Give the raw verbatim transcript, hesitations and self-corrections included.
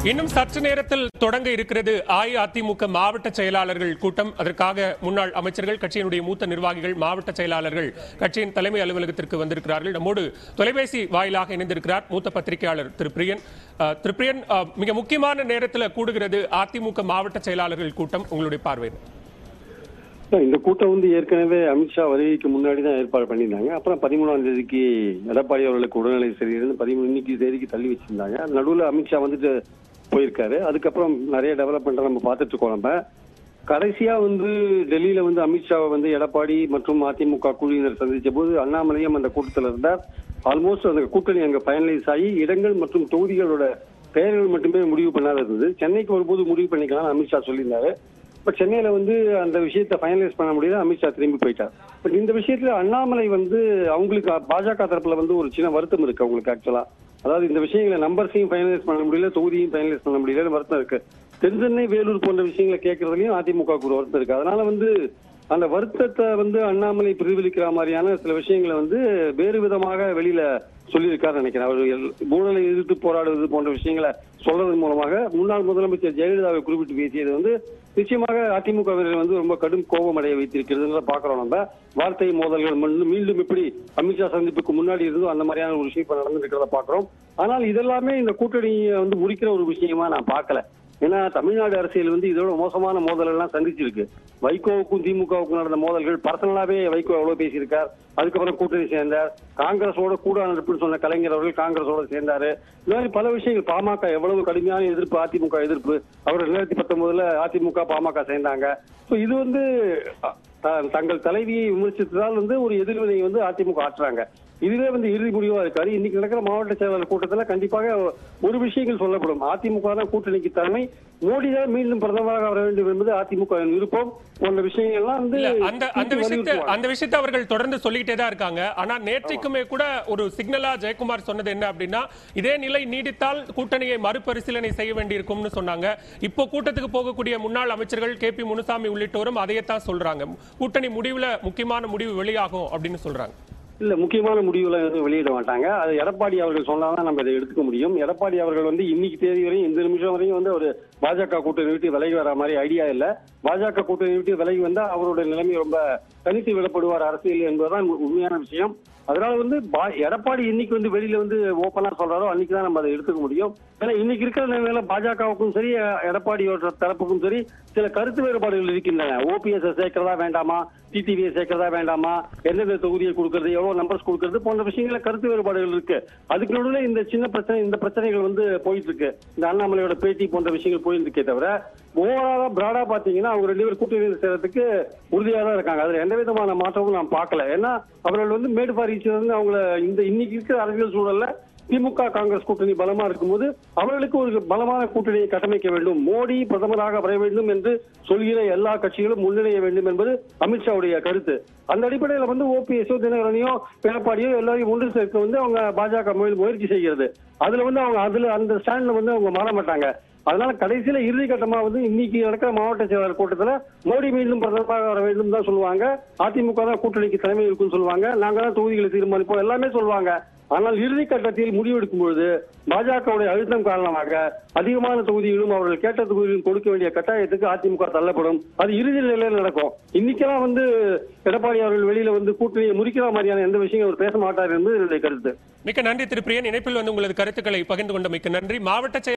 இன்னும் சற்று நேரத்தில் தொடங்க இருக்கிறது அஇஅதிமுக மாவட்ட செயலாளர்கள் கூட்டம். அதற்காக முன்னாள் அமைச்சர்கள், கட்சியினுடைய மூத்த நிர்வாகிகள், மாவட்ட செயலாளர்கள் கட்சியின் தலைமை அலுவலகத்திற்கு வந்திருக்கிறார்கள். நம்மோடு தொலைபேசி வாயிலாக இணைந்திருக்கிறார் மூத்த பத்திரிகையாளர் திரு பிரியன். திரு பிரியன், மிக முக்கியமான நேரத்தில் கூடுகிறது அதிமுக மாவட்ட செயலாளர்கள் கூட்டம். உங்களுடைய பார்வை? இந்த கூட்டம் வந்து ஏற்கனவே அமித்ஷா வருகைக்கு முன்னாடி தான் ஏற்பாடு பண்ணியிருந்தாங்க. அப்புறம் பதிமூணாம் தேதிக்கு எடப்பாடி அவர்களுக்கு உடல்நிலை சரியிருந்து பதிமூணு இன்னைக்கு தேதிக்கு தள்ளி வச்சிருந்தாங்க. நடுவில் அமித்ஷா வந்துட்டு போயிருக்காரு. அதுக்கப்புறம் நிறைய டெவலப்மெண்ட் நம்ம பார்த்துட்டு இருக்கோம். நம்ம கடைசியா வந்து டெல்லியில வந்து அமித்ஷாவை வந்து எடப்பாடி மற்றும் அதிமுக குழுவினர் சந்திச்ச போது அண்ணாமலையும் அந்த கூட்டத்தில் இருந்தார். ஆல்மோஸ்ட் அந்த கூட்டணி அங்கே ஃபைனலைஸ் ஆகி இடங்கள் மற்றும் தொகுதிகளோட பெயர்கள் மட்டுமே முடிவு பண்ணாத இருந்தது. சென்னைக்கு வரும்போது முடிவு பண்ணிக்கலாம் அமித்ஷா சொல்லியிருந்தாரு. இப்ப சென்னையில வந்து அந்த விஷயத்தை ஃபைனலைஸ் பண்ண முடியல, அமித்ஷா திரும்பி போயிட்டார். பட் இந்த விஷயத்துல அண்ணாமலை வந்து அவங்களுக்கு பாஜக தரப்புல வந்து ஒரு சின்ன வருத்தம் இருக்கு அவங்களுக்கு. ஆக்சுவலா அதாவது இந்த விஷயங்களை நம்பர்ஸையும் ஃபைனலைஸ் பண்ண முடியல, தொகுதியும் ஃபைனலைஸ் பண்ண முடியல வருத்தம் இருக்கு. தென்சென்னை, வேலூர் போன்ற விஷயங்களை கேட்கறதுலயும் அதிமுக ஒரு வருத்தம் இருக்கு. அதனால வந்து அந்த வருத்தத்தை வந்து அண்ணாமலை பிரதிபலிக்கிற மாதிரியான சில விஷயங்களை வந்து வேறு விதமாக வெளியில சொல்லியிருக்காரு நினைக்கிறேன். அவர் ஊழலை எதிர்த்து போராடுவது போன்ற விஷயங்களை சொல்றதன் மூலமாக முன்னாள் முதலமைச்சர் ஜெயலலிதாவை குறிப்பிட்டு பேசியது வந்து நிச்சயமாக அதிமுகவினர் வந்து ரொம்ப கடும் கோபம் அடைய வைத்திருக்கிறது பாக்குறோம். நம்ம வார்த்தை மோதல்கள் மீண்டும் எப்படி அமித்ஷா சந்திப்புக்கு முன்னாடி இருந்தோ அந்த மாதிரியான ஒரு விஷயம் இப்ப நடந்துருக்கிறத பாக்குறோம். ஆனால் இதெல்லாமே இந்த கூட்டணியை வந்து முடிக்கிற ஒரு விஷயமா நான் பார்க்கல. ஏன்னா தமிழ்நாடு அரசியல் வந்து இதோட மோசமான மோதல் எல்லாம் சந்திச்சிருக்கு. வைகோவுக்கும் திமுகவுக்கும் நடந்த மோதல்கள், பர்சனலாவே வைகோ எவ்வளவு பேசியிருக்கார், அதுக்கப்புறம் கூட்டணி சேர்ந்தார், காங்கிரஸோட கூட நடப்புன்னு சொன்ன கலைஞர் அவர்கள் காங்கிரஸோட சேர்ந்தாரு. இந்த மாதிரி பல விஷயங்கள், பாமக எவ்வளவு கடுமையான எதிர்ப்பு, அதிமுக எதிர்ப்பு, அவர் ரெண்டாயிரத்தி பத்தொன்பதுல அதிமுக பாமக சேர்ந்தாங்க. இது வந்து தங்கள் தலைவியை விமர்சித்ததால் வந்து ஒரு எதிர்வினை வந்து அதிமுக ஆற்றுறாங்க. இதுவே வந்து இறுதி முடிவா இருக்காரு. இன்னைக்கு நடக்கிற மாவட்ட செயலாளர் கூட்டத்தில் கண்டிப்பாக ஒரு விஷயங்கள் சொல்லப்படும். அதிமுக தான் கூட்டணிக்கு தலைமை, மோடி தான் மீண்டும் பிரதமராக வர வேண்டும் என்பது அதிமுக விருப்பம் போன்ற விஷயங்கள்லாம் வந்து அந்த அந்த விஷயத்தை அந்த விஷயத்தை அவர்கள் தொடர்ந்து சொல்லிக்கிட்டே தான் இருக்காங்க. ஆனா நேற்றைக்குமே கூட ஒரு சிக்னலா ஜெயக்குமார் சொன்னது என்ன அப்படின்னா, இதே நிலை நீடித்தால் கூட்டணியை மறுபரிசீலனை செய்ய வேண்டியிருக்கும்னு சொன்னாங்க. இப்போ கூட்டத்துக்கு போகக்கூடிய முன்னாள் அமைச்சர்கள் கே பி முனுசாமி உள்ளிட்டோரும் அதையத்தான் சொல்றாங்க. கூட்டணி முடிவுல முக்கியமான முடிவு வெளியாகும் அப்படின்னு சொல்றாங்க. இல்ல, முக்கியமான முடிவுல எதுவும் வெளியிட மாட்டாங்க. அது எடப்பாடி அவர்கள் சொன்னாதான் நம்ம இதை எடுத்துக்க முடியும். எடப்பாடி அவர்கள் வந்து இன்னைக்கு தேதி வரையும் இந்த நிமிஷம் வரையும் வந்து ஒரு பாஜக கூட்டணி விட்டு விலகி வர மாதிரி ஐடியா இல்ல. பாஜக கூட்டணி விட்டு விலகி வந்தா அவருடைய நிலைமை ரொம்ப தனித்து விடப்படுவார் அரசியல் என்பதுதான் உண்மையான விஷயம். அதனால வந்து எடப்பாடி இன்னைக்கு வந்து வெளியில வந்து ஓப்பனா சொல்றாரோ அன்னைக்குதான் நம்ம அதை எடுத்துக்க முடியும். ஏன்னா இன்னைக்கு இருக்கிற நிலையில பாஜகவுக்கும் சரி எடப்பாடியோட தரப்புக்கும் சரி சில கருத்து வேறுபாடுகள் இருக்கின்றன. ஓபிஎஸ் சேர்க்கிறதா வேண்டாமா, டிடிவியை சேர்க்கிறதா வேண்டாமா, எந்தெந்த தொகுதியை கொடுக்கறது, எவ்வளவு நம்பர்ஸ் கொடுக்கறது போன்ற விஷயங்கள கருத்து வேறுபாடுகள் இருக்கு. அதுக்கு நடுவில் இந்த சின்ன பிரச்சனை இந்த பிரச்சனைகள் வந்து போயிட்டு இருக்கு. இந்த அண்ணாமலையோட பேட்டி போன்ற விஷயங்கள் போயிட்டு இருக்கே தவிர ஓவராலா பிராடா பாத்தீங்கன்னா அவங்க ரெண்டு பேர் கூட்டணி சேர்றதுக்கு உறுதியாக தான் இருக்காங்க. அதுல எந்த விதமான மாற்றமும் நான் பார்க்கல. ஏன்னா அவர்கள் வந்து மேடு பாரி வந்து அவங்கள இந்த இன்னைக்கு இருக்கிற அரசியல் சூழல்ல திமுக காங்கிரஸ் கூட்டணி பலமா இருக்கும்போது அவர்களுக்கு ஒரு பலமான கூட்டணியை கட்டமைக்க வேண்டும், மோடி பிரதமராக வர வேண்டும் என்று சொல்கிற எல்லா கட்சிகளும் முன்னிலைய வேண்டும் என்பது அமித்ஷாவுடைய கருத்து. அந்த அடிப்படையில் வந்து ஓபிஎஸ்ஓ தினகரனையோ எடப்பாடியோ எல்லாரையும் ஒன்று சேர்க்க வந்து அவங்க பாஜக முயற்சி செய்கிறது. அதுல வந்து அவங்க அதுல அந்த ஸ்டாண்ட்ல வந்து அவங்க மாற மாட்டாங்க. அதனால கடைசியில இறுதி கட்டமா வந்து இன்னைக்கு நடக்கிற மாவட்ட செயலாளர் கூட்டத்துல மோடி மீண்டும் பிரதமராக வர வேண்டும் தான் சொல்லுவாங்க. அதிமுக தான் கூட்டணிக்கு தலைமை இருக்குன்னு சொல்லுவாங்க. நாங்க தான் தொகுதிகளை தீர்மானிப்போம் எல்லாமே சொல்லுவாங்க. ஆனால் இறுதி கட்டத்தில் முடிவெடுக்கும் பொழுது பாஜகவுடைய அழுத்தம் காரணமாக அதிகமான தொகுதிகளும் அவர்கள் கேட்ட தொகுதிகளும் கொடுக்க வேண்டிய கட்டாயத்துக்கு அதிமுக தள்ளப்படும். அது இறுதி நிலையில நடக்கும். இன்னைக்கெல்லாம் வந்து எடப்பாடி அவர்கள் வெளியில வந்து கூட்டணியை முறிக்கிற மாதிரியான எந்த விஷயம் அவர் பேச மாட்டார் என்பது என்னுடைய கருத்து. மிக்க நன்றி திரு பிரியன். இணைப்பில் வந்து உங்களது கருத்துக்களை பகிர்ந்து கொண்ட மிக்க நன்றி. மாவட்ட